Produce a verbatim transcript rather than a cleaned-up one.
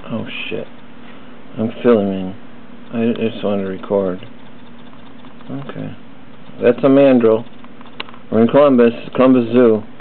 Oh shit. I'm filming. I just wanted to record. Okay. That's a mandrill. We're in Columbus, Columbus Zoo.